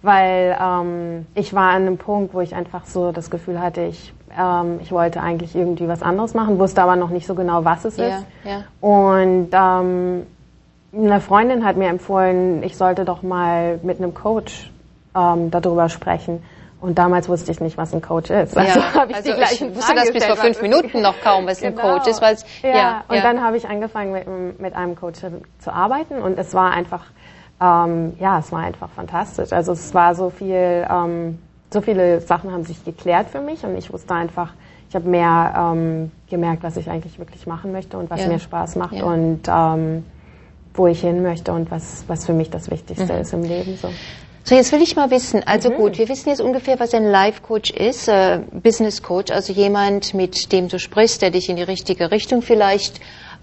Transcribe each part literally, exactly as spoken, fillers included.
weil ähm, ich war an einem Punkt, wo ich einfach so das Gefühl hatte, ich, ähm, ich wollte eigentlich irgendwie was anderes machen, wusste aber noch nicht so genau, was es ja, ist. Ja. Und ähm, eine Freundin hat mir empfohlen, ich sollte doch mal mit einem Coach ähm, darüber sprechen. Und damals wusste ich nicht, was ein Coach ist. Also ja, habe ich also die gleichen ich wusste Fragen das bis vor fünf Minuten noch kaum, was genau. ein Coach ist. Weil's, ja, ja, und ja. dann habe ich angefangen, mit, mit einem Coach zu arbeiten und es war einfach, ähm, ja, es war einfach fantastisch. Also es war so viel, ähm, so viele Sachen haben sich geklärt für mich und ich wusste einfach, ich habe mehr ähm, gemerkt, was ich eigentlich wirklich machen möchte und was ja. mir Spaß macht ja. und ähm, wo ich hin möchte und was, was für mich das Wichtigste mhm. ist im Leben. So. So, jetzt will ich mal wissen, also mhm. gut, wir wissen jetzt ungefähr, was ein Life Coach ist, äh, Business Coach, also jemand, mit dem du sprichst, der dich in die richtige Richtung vielleicht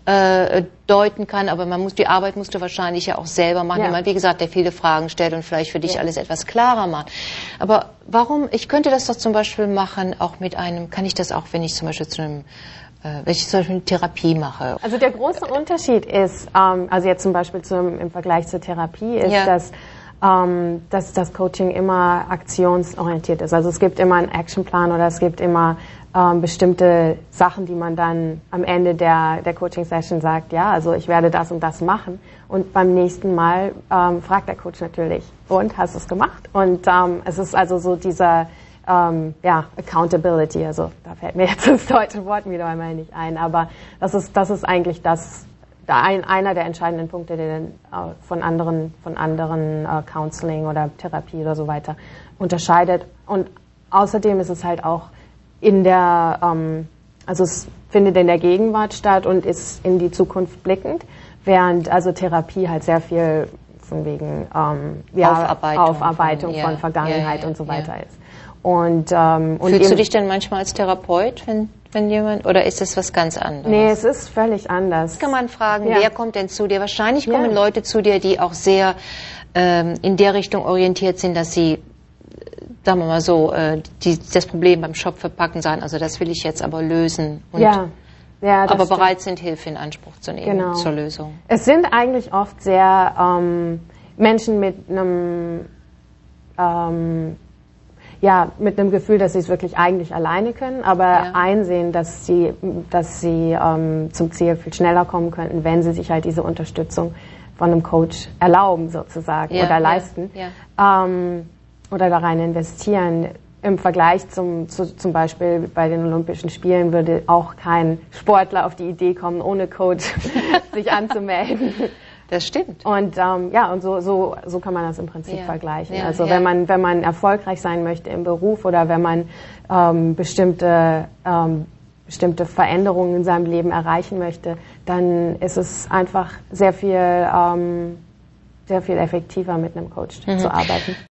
äh, deuten kann, aber man muss, die Arbeit musst du wahrscheinlich ja auch selber machen. Ja. Jemand, wie gesagt, der viele Fragen stellt und vielleicht für dich ja. alles etwas klarer macht. Aber warum, ich könnte das doch zum Beispiel machen, auch mit einem, kann ich das auch, wenn ich zum Beispiel zu einem wenn ich zum Beispiel eine Therapie mache. Also der große Unterschied ist, ähm, also jetzt zum Beispiel zum, im Vergleich zur Therapie, ist, ja. dass, ähm, dass das Coaching immer aktionsorientiert ist. Also es gibt immer einen Actionplan oder es gibt immer ähm, bestimmte Sachen, die man dann am Ende der, der Coaching-Session sagt, ja, also ich werde das und das machen. Und beim nächsten Mal ähm, fragt der Coach natürlich, und, hast du es gemacht? Und ähm, es ist also so dieser Um, ja, Accountability, also da fällt mir jetzt das deutsche Wort wieder einmal nicht ein, aber das ist, das ist eigentlich das, ein, einer der entscheidenden Punkte, den uh, von anderen, von anderen uh, Counseling oder Therapie oder so weiter unterscheidet. Und außerdem ist es halt auch in der, um, also es findet in der Gegenwart statt und ist in die Zukunft blickend, während also Therapie halt sehr viel von wegen um, ja, Aufarbeitung, Aufarbeitung von, von ja, Vergangenheit ja, ja, und so weiter ja. ist. Und, ähm, und Fühlst eben, du dich denn manchmal als Therapeut, wenn, wenn jemand, oder ist das was ganz anderes? Nee, es ist völlig anders. Kann man fragen, ja. wer kommt denn zu dir? Wahrscheinlich kommen ja. Leute zu dir, die auch sehr ähm, in der Richtung orientiert sind, dass sie, sagen wir mal so, äh, die, das Problem beim Shop verpacken, sagen, also das will ich jetzt aber lösen. Und ja. Ja, das aber stimmt. bereit sind, Hilfe in Anspruch zu nehmen genau. zur Lösung. Es sind eigentlich oft sehr ähm, Menschen mit einem ähm, ja, mit einem Gefühl, dass sie es wirklich eigentlich alleine können, aber ja. einsehen, dass sie, dass sie ähm, zum Ziel viel schneller kommen könnten, wenn sie sich halt diese Unterstützung von einem Coach erlauben sozusagen ja, oder leisten ja, ja. Ähm, oder da rein investieren. Im Vergleich zum, zu, zum Beispiel bei den Olympischen Spielen würde auch kein Sportler auf die Idee kommen, ohne Coach sich anzumelden. Das stimmt. Und ähm, ja, und so, so, so kann man das im Prinzip ja. vergleichen. Ja, also ja. wenn man, wenn man erfolgreich sein möchte im Beruf oder wenn man ähm, bestimmte, ähm, bestimmte Veränderungen in seinem Leben erreichen möchte, dann ist es einfach sehr viel, ähm, sehr viel effektiver mit einem Coach mhm. zu arbeiten.